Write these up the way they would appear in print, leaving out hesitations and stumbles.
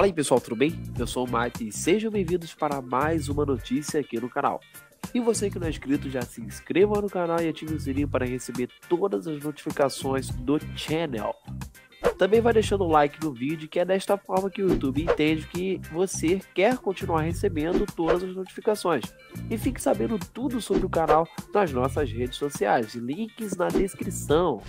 Fala aí pessoal, tudo bem? Eu sou o Mike e sejam bem-vindos para mais uma notícia aqui no canal. E você que não é inscrito, já se inscreva no canal e ative o sininho para receber todas as notificações do channel. Também vai deixando o like no vídeo, que é desta forma que o YouTube entende que você quer continuar recebendo todas as notificações. E fique sabendo tudo sobre o canal nas nossas redes sociais, links na descrição.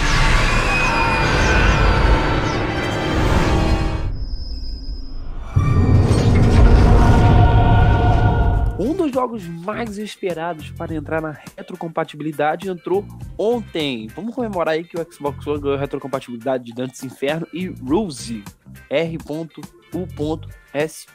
Um dos jogos mais esperados para entrar na retrocompatibilidade entrou ontem. Vamos comemorar aí que o Xbox One ganhou a retrocompatibilidade de Dantes Inferno e Rosie R.U.S.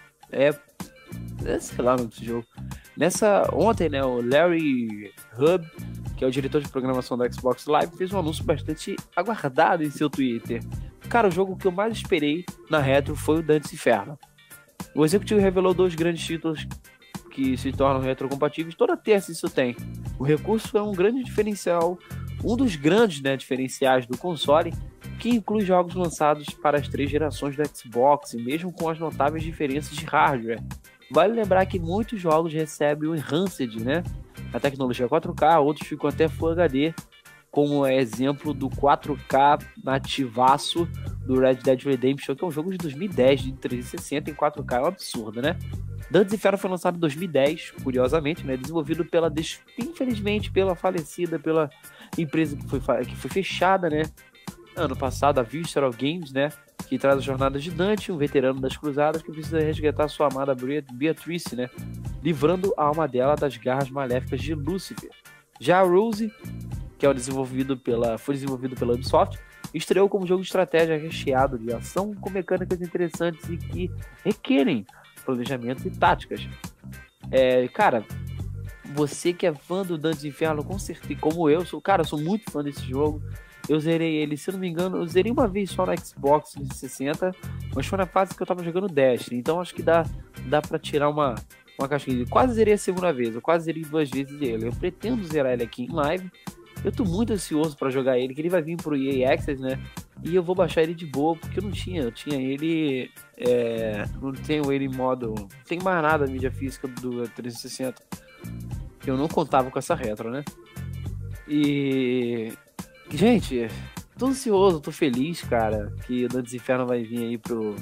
Sei lá o nome desse jogo. Ontem, né, o Larry Hub, que é o diretor de programação da Xbox Live, fez um anúncio bastante aguardado em seu Twitter. Cara, o jogo que eu mais esperei na retro foi o Dantes Inferno. O executivo revelou dois grandes títulos que se tornam retrocompatíveis. Toda terça isso tem. O recurso é um grande diferencial, um dos grandes, né, diferenciais do console, que inclui jogos lançados para as 3 gerações do Xbox, e mesmo com as notáveis diferenças de hardware. Vale lembrar que muitos jogos recebem o Enhanced, né, a tecnologia 4K, outros ficam até Full HD, como é exemplo do 4K nativaço do Red Dead Redemption, que é um jogo de 2010, de 360 em 4K, é um absurdo, né? Dantes Inferno foi lançado em 2010, curiosamente, né? Desenvolvido infelizmente, pela falecida, pela empresa que foi fechada, né? Ano passado, a Visceral Games, né? Que traz as jornadas de Dante, um veterano das cruzadas que precisa resgatar sua amada Beatrice, né? Livrando a alma dela das garras maléficas de Lúcifer. Já a Rosie, que foi desenvolvido pela Ubisoft, estreou como jogo de estratégia recheado de ação com mecânicas interessantes e que requerem planejamentos e táticas. Cara, você que é fã do Dantes Inferno, com certeza, como eu sou muito fã desse jogo. Eu zerei ele, se não me engano, eu zerei uma vez só no Xbox 360, mas foi na fase que eu tava jogando Destiny, então acho que dá pra tirar uma casquinha. Quase zerei a segunda vez, eu quase zerei 2 vezes ele. Eu pretendo zerar ele aqui em live. Eu tô muito ansioso pra jogar ele, que ele vai vir pro EA Access, né? E eu vou baixar ele de boa, porque eu tinha ele... não tenho ele em modo... Não tem mais nada a mídia física do 360. Eu não contava com essa retro, né? E... Gente, tô ansioso, tô feliz, cara, que o Dantes Inferno vai vir aí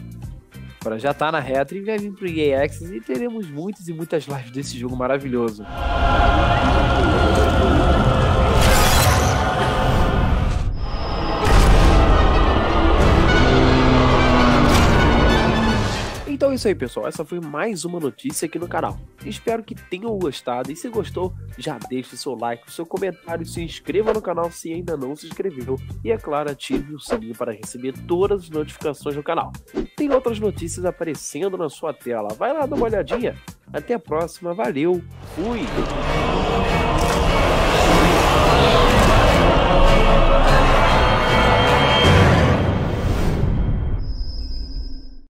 já tá na retro e vai vir pro EA Access, e teremos muitas e muitas lives desse jogo maravilhoso. Então é isso aí, pessoal, essa foi mais uma notícia aqui no canal. Espero que tenham gostado, e se gostou, já deixe seu like, seu comentário, se inscreva no canal se ainda não se inscreveu, e é claro, ative o sininho para receber todas as notificações do canal. Tem outras notícias aparecendo na sua tela, vai lá dar uma olhadinha. Até a próxima, valeu, fui!